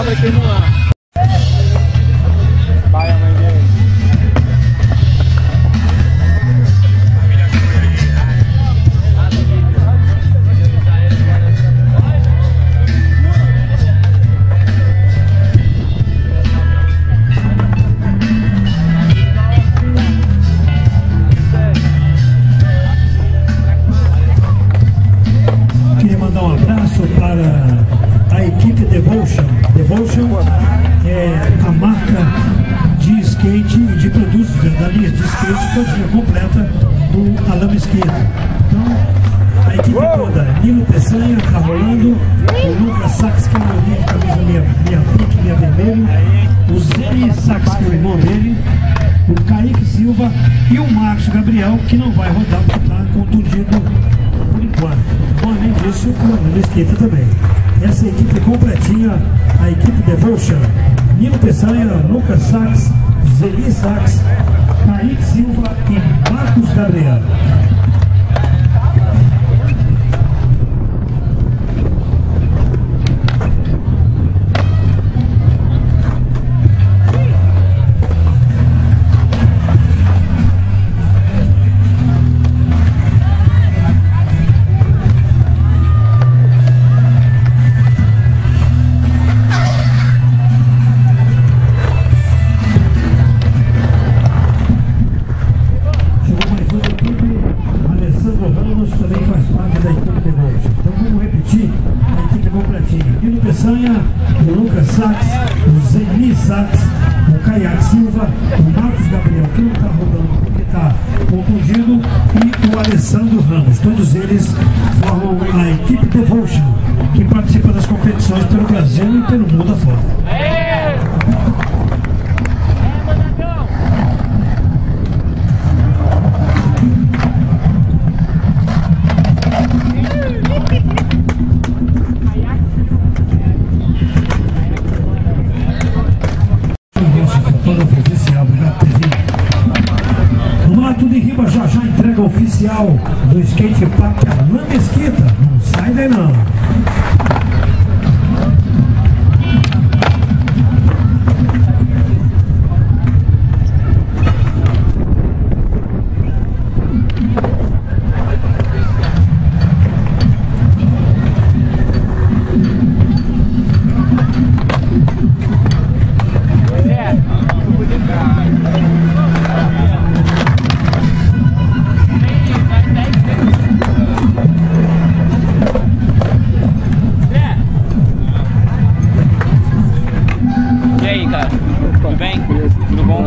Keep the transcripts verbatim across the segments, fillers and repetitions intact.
sobra aqui no ar. Vai, mãe dele. Queria mandar um abraço para a equipe Devotion. Devotion é a marca de skate e de produtos da linha de skate todinha completa do Alain Mesquita. Então, a equipe toda, Nilo Peçanha, tá rolando, o Lucas Sax, que é o meu amigo, camisa minha, minha pink, minha vermelho, o Zé Sax, que é o irmão dele, o Kaique Silva e o Marcos Gabriel, que não vai rodar porque está contundido por enquanto. Bom, além disso, o Alain Mesquita também. Essa equipe completinha, a equipe Devotion, Nilo Peçanha, Lucas Sax, Zeli Sax, Kaique Silva e Marcos Gabriel. Também faz parte da equipe Devotion. Então vamos repetir a equipe completinha. Nilo Peçanha, o Lucas Sax, o Zeni Sax, o Kaique Silva, o Marcos Gabriel, que não está rodando porque está contundido, e o Alessandro Ramos. Todos eles formam a equipe Devotion, que participa das competições pelo Brasil e pelo mundo afora. Oficial, obrigado, Pezinho. Vamos lá, tudo em rima, já já entrega oficial do Skate Park Alain Mesquita. Não sai daí não. Tudo bem? Tudo bom?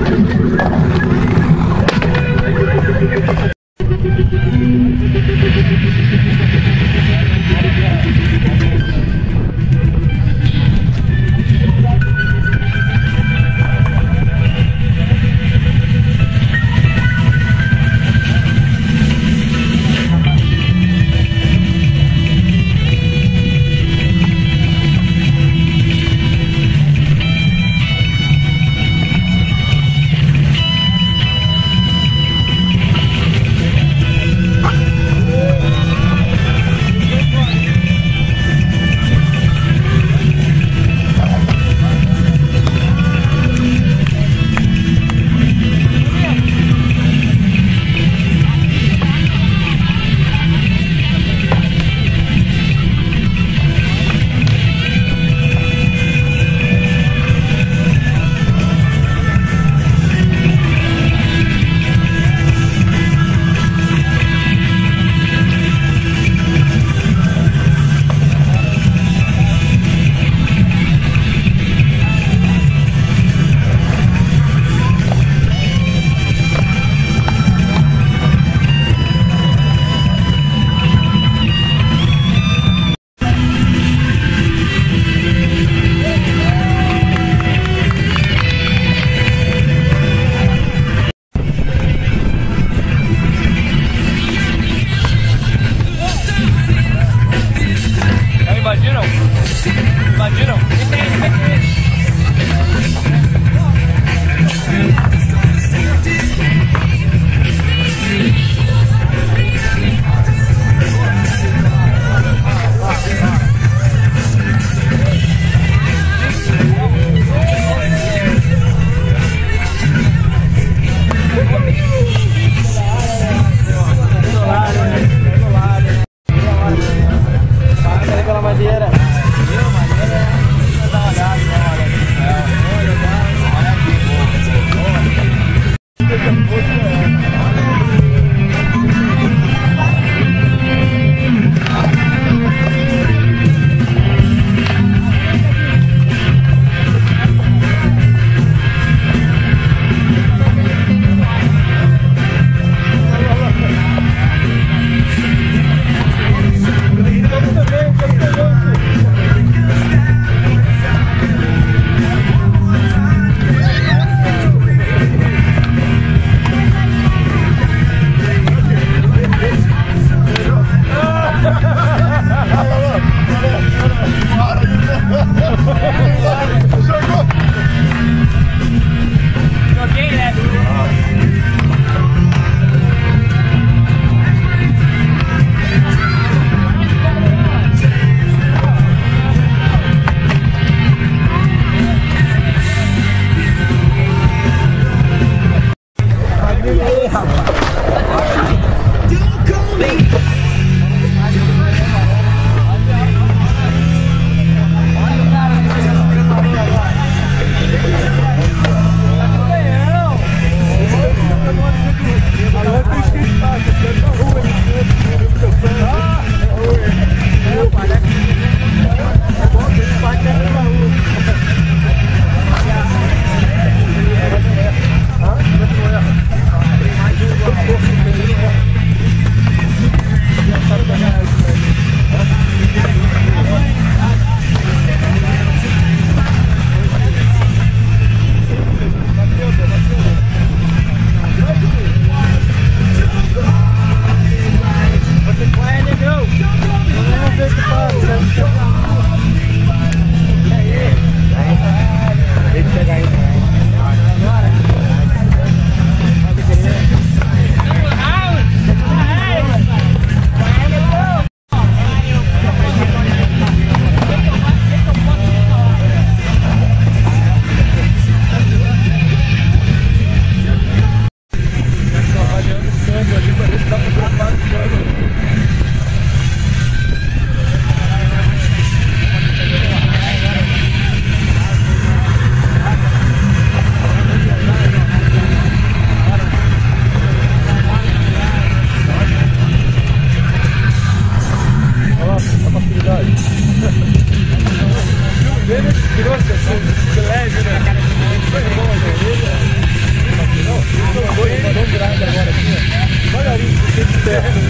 Thank you.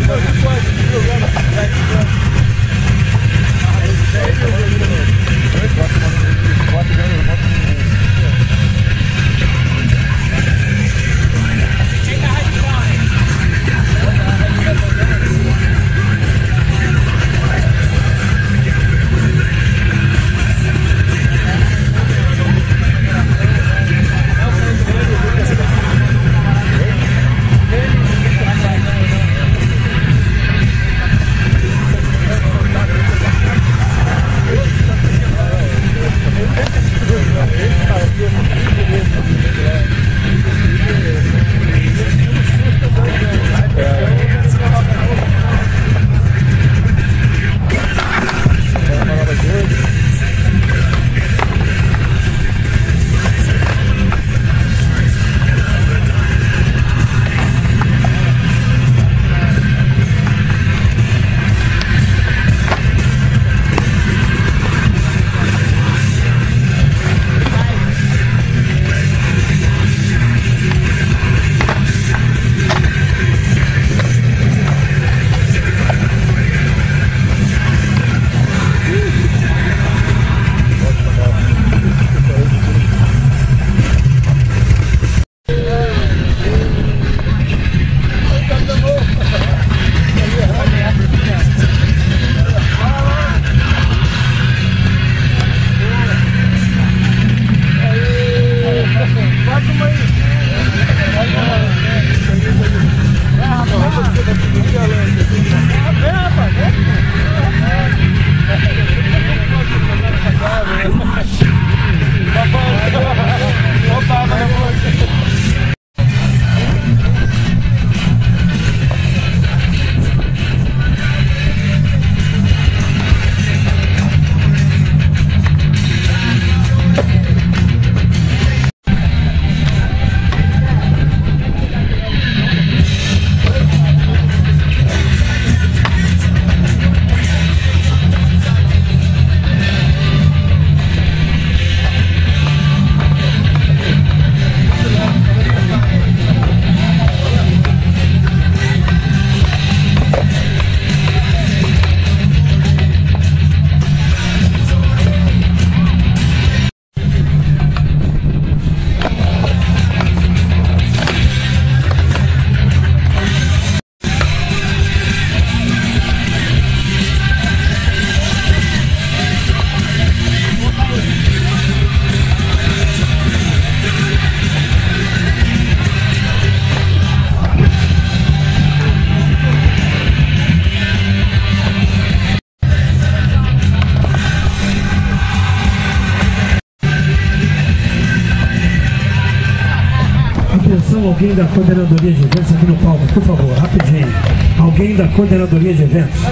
Atenção, alguém da coordenadoria de eventos aqui no palco, por favor, rapidinho. Alguém da coordenadoria de eventos.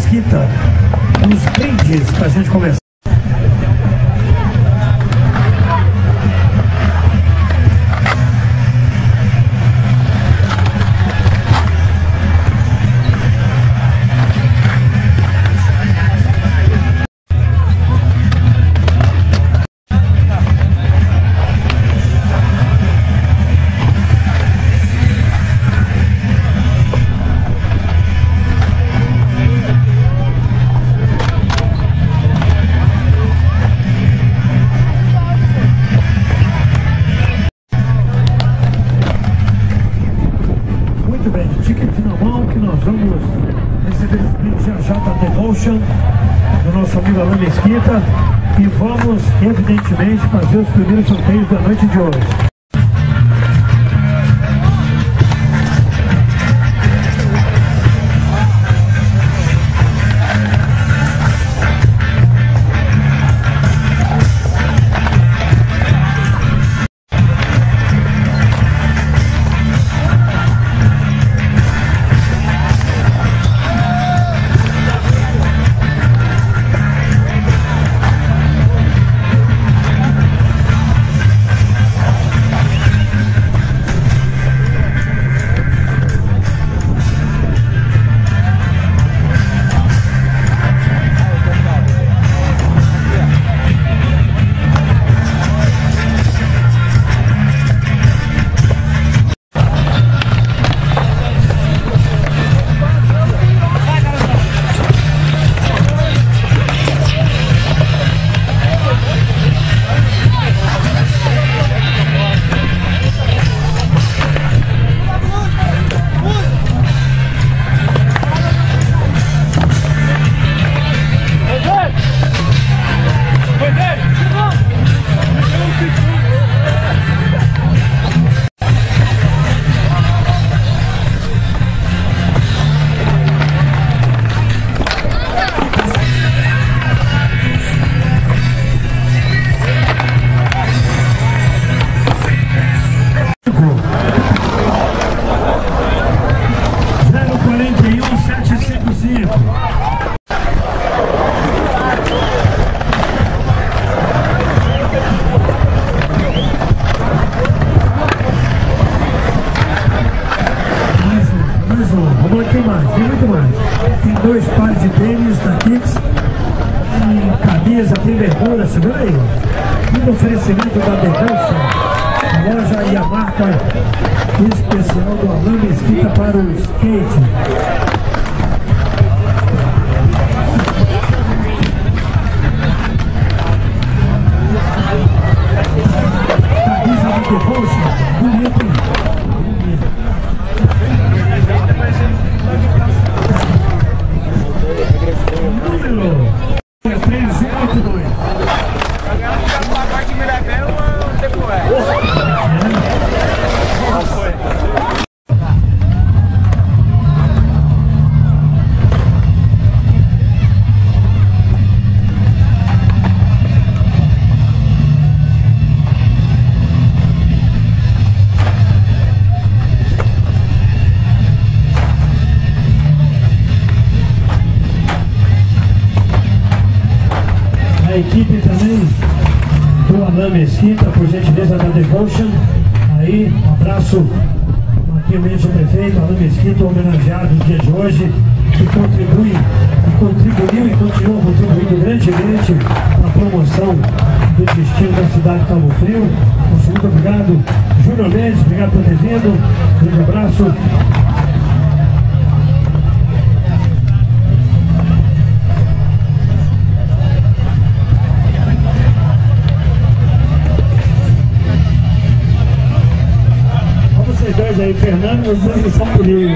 Mesquita, os brindes para a gente começar. Do nosso amigo Alain Mesquita, e vamos evidentemente fazer os primeiros sorteios da noite de hoje. Tem mais, tem muito mais. Tem dois pares de tênis da Kicks, tem camisa, tem bermuda, segura aí. E no oferecimento da Devotion, a loja e a marca especial do Alain Mesquita para o skate. Camisa da Devotion, bonito, hein? Número três oito dois. A equipe também do Alain Mesquita, por gentileza da Devotion. Aí, um abraço aqui ao prefeito Alain Mesquita, homenageado no dia de hoje, que contribui, que contribuiu e continua contribuindo grandemente para a promoção do destino da cidade de Cabo Frio. Nosso muito obrigado, Júnior Mendes, obrigado por ter vindo. Um grande abraço. Aí, Fernando, os dois do São Paulo.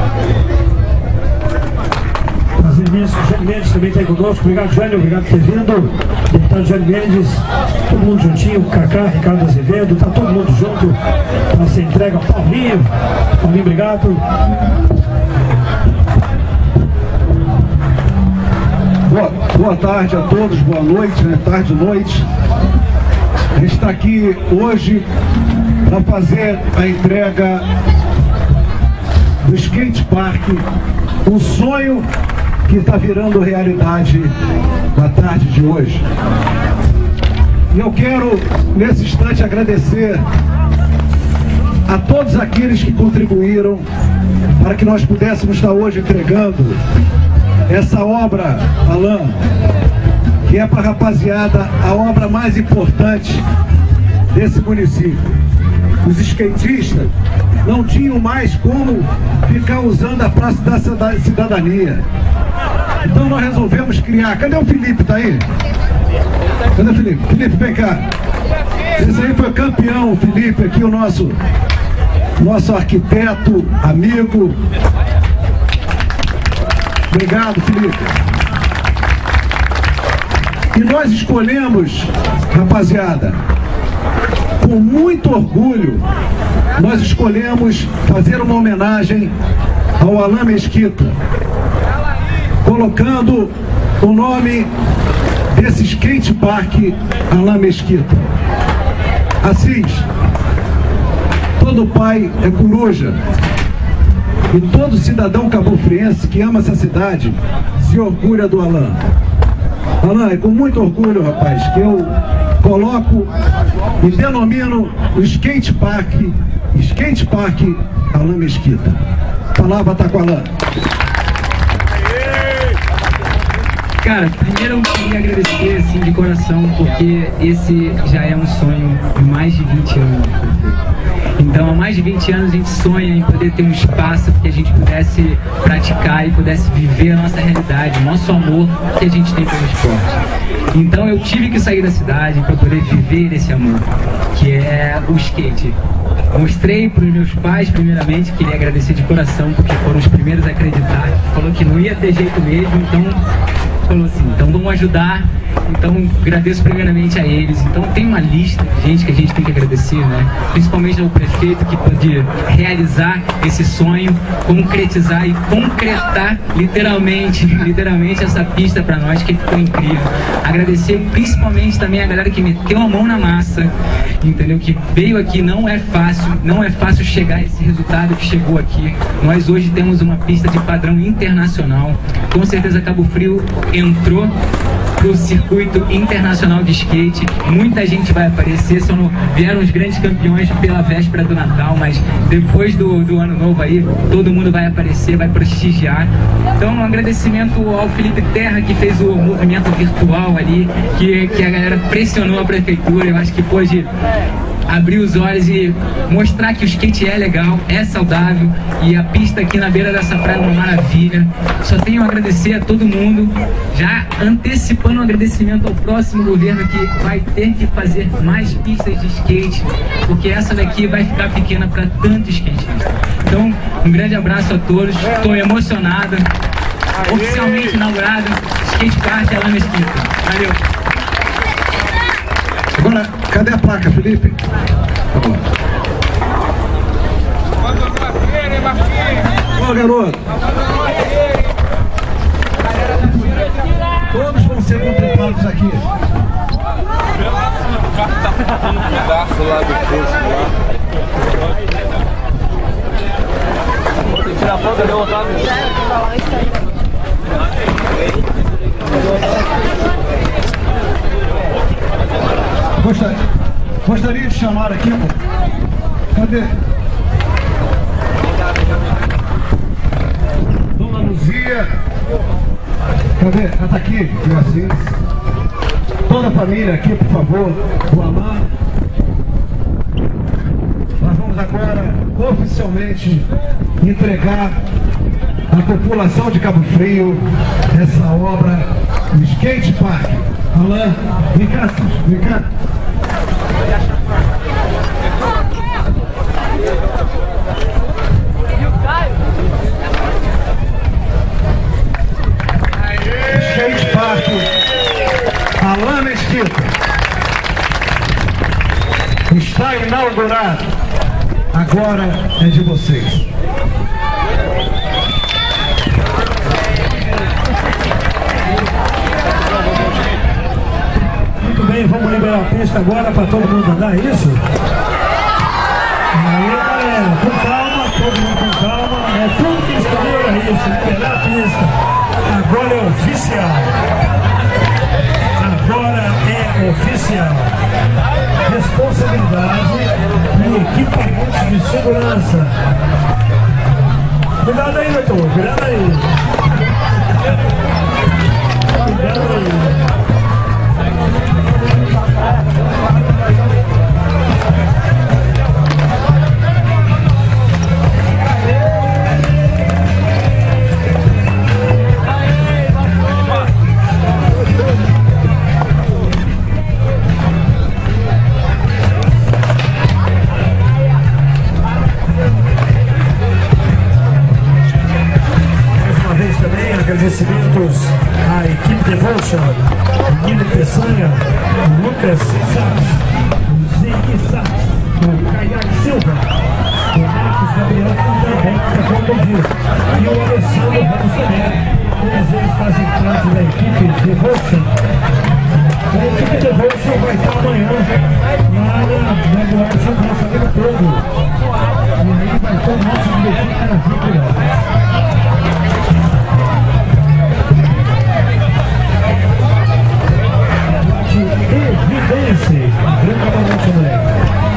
Prazer imenso, Jânio Mendes também está aí conosco. Obrigado, Jânio, obrigado por ter vindo. Deputado Jânio Mendes, todo mundo juntinho, Cacá, Ricardo Azevedo, tá todo mundo junto para essa entrega. Paulinho, Paulinho, obrigado. Boa, boa tarde a todos, boa noite, né? Tarde e noite. A gente está aqui hoje para fazer a entrega do skate park, um sonho que está virando realidade na tarde de hoje. E eu quero, nesse instante, agradecer a todos aqueles que contribuíram para que nós pudéssemos estar hoje entregando essa obra, Alain, que é para a rapaziada a obra mais importante desse município. Os skatistas não tinham mais como ficar usando a Praça da Cidadania. Então nós resolvemos criar... Cadê o Felipe? Tá aí? Cadê o Felipe? Felipe, vem cá. Esse aí foi campeão, o Felipe, aqui o nosso, nosso arquiteto, amigo. Obrigado, Felipe. E nós escolhemos, rapaziada, com muito orgulho, nós escolhemos fazer uma homenagem ao Alain Mesquita, colocando o nome desse skate park Alain Mesquita. Assis, todo pai é coruja, e todo cidadão cabofriense que ama essa cidade se orgulha do Alain. Alain, é com muito orgulho, rapaz, que eu coloco e denomino o skate park, skate park Alain Mesquita. A palavra está com o Alain. Cara, primeiro eu queria agradecer assim, de coração, porque esse já é um sonho de mais de vinte anos. Então, há mais de vinte anos a gente sonha em poder ter um espaço que a gente pudesse praticar e pudesse viver a nossa realidade, o nosso amor que a gente tem pelo esporte. Então, eu tive que sair da cidade para poder viver esse amor, que é o skate. Mostrei para os meus pais, primeiramente, queria agradecer de coração, porque foram os primeiros a acreditar. Falou que não ia ter jeito mesmo, então falou assim, então vamos ajudar. Então agradeço primeiramente a eles. Então tem uma lista de gente que a gente tem que agradecer, né? Principalmente ao prefeito que pôde realizar esse sonho, concretizar e concretar literalmente, literalmente essa pista para nós, que ficou incrível. Agradecer principalmente também a galera que meteu a mão na massa, entendeu? Que veio aqui, não é fácil, não é fácil chegar a esse resultado que chegou aqui. Nós hoje temos uma pista de padrão internacional. Com certeza Cabo Frio entrou pro circuito internacional de skate. Muita gente vai aparecer, só não vieram os grandes campeões pela véspera do Natal, mas depois do, do ano novo aí, todo mundo vai aparecer, vai prestigiar. Então um agradecimento ao Felipe Terra, que fez o movimento virtual ali, que, que a galera pressionou a prefeitura. Eu acho que pôde abrir os olhos e mostrar que o skate é legal, é saudável, e a pista aqui na beira dessa praia é uma maravilha. Só tenho a agradecer a todo mundo, já antecipando um agradecimento ao próximo governo, que vai ter que fazer mais pistas de skate, porque essa daqui vai ficar pequena para tanto skatista. Então, um grande abraço a todos, estou emocionado. Oficialmente inaugurado Skate Park Alain Mesquita. Valeu! Agora, cadê a placa, Felipe? Ô, garoto! Todos vão ser contemplados aqui. Um pedaço lá do posto lá. Vou tirar a foto ali, Otávio. Gostaria, gostaria de chamar aqui, cadê? Dona Luzia, cadê? Ela está aqui, assim. Toda a família aqui, por favor, o Alain. Nós vamos agora oficialmente entregar à população de Cabo Frio essa obra, o Skate Park. Alain, vem cá, vem cá. Skate Park Alain Mesquita está inaugurado. Agora é de vocês. Muito bem, vamos liberar a pista agora para todo mundo andar, é isso? Aí, galera, com calma, todo mundo com calma. É tudo que escolheu é isso, liberar a pista. Agora é oficial. Agora é oficial. Responsabilidade e equipamentos de segurança. Cuidado aí, doutor. Cuidado aí. Cuidado aí. Agradecimentos à equipe Devotion, Guilherme Peçanha, Lucas Sassi, Zig Sassi, o Caiaque Silva, o Marcos Gabriel também está contundido, e o Alessandro Ramos também. Todos eles fazem parte da equipe Devotion. A equipe Devotion vai estar amanhã lá na Guarda de Segurança o ano todo. E aí vai ter o nosso bilhetinho para vir. Evidência, branca para noite, moleque.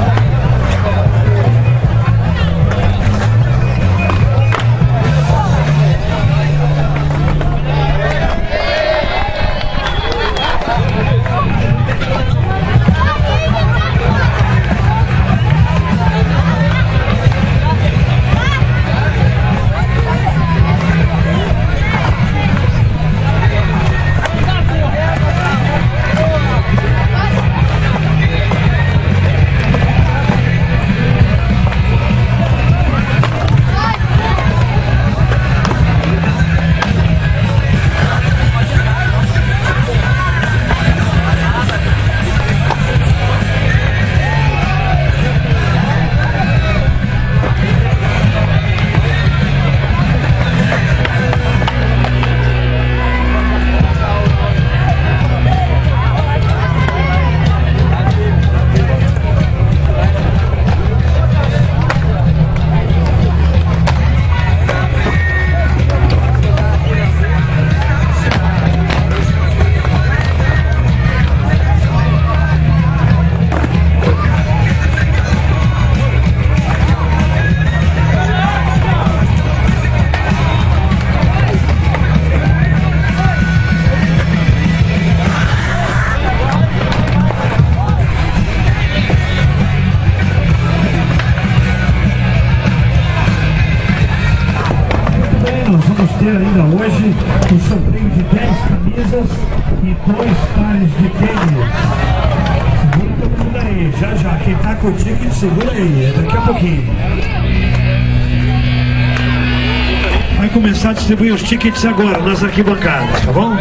Ainda hoje o sorteio de dez camisas e dois pares de tênis. Segura todo mundo aí, já já, quem tá com o ticket segura aí, daqui a pouquinho vai começar a distribuir os tickets agora nas arquibancadas, tá bom?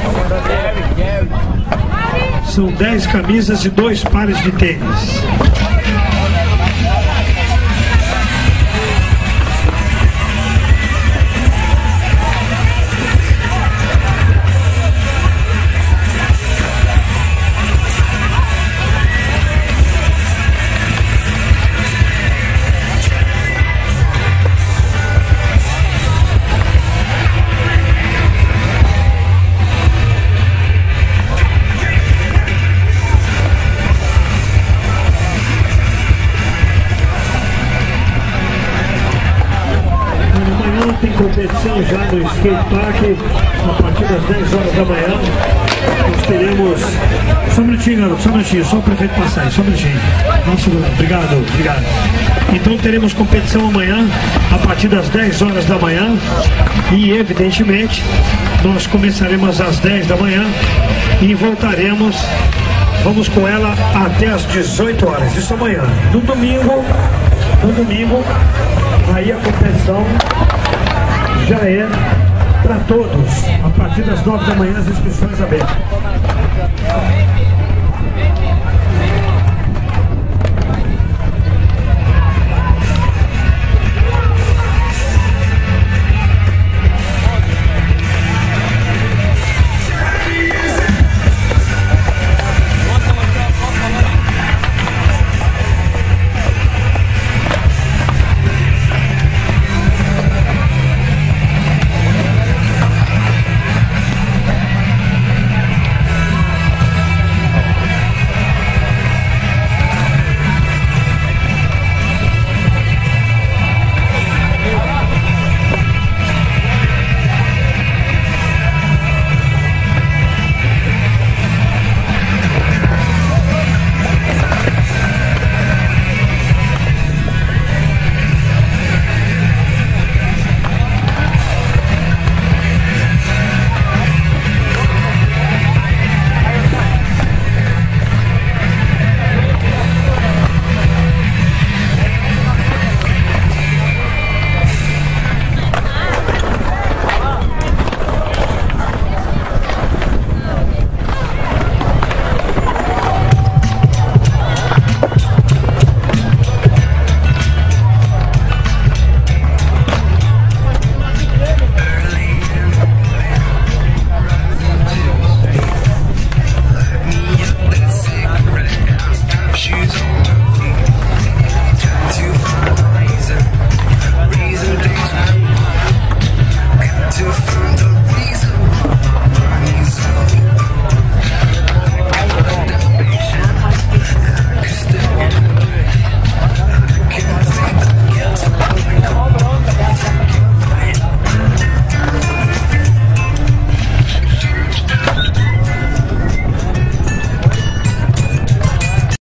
São dez camisas e dois pares de tênis. Tem competição já no skate park a partir das dez horas da manhã. Nós teremos. Só um minutinho, garoto, só um minutinho, só o prefeito passar aí, só um minutinho. Nossa, obrigado, obrigado. Então teremos competição amanhã a partir das dez horas da manhã. E evidentemente nós começaremos às dez da manhã e voltaremos. Vamos com ela até às dezoito horas. Isso amanhã. No domingo, no domingo, aí a competição já é para todos, a partir das nove da manhã as inscrições abertas.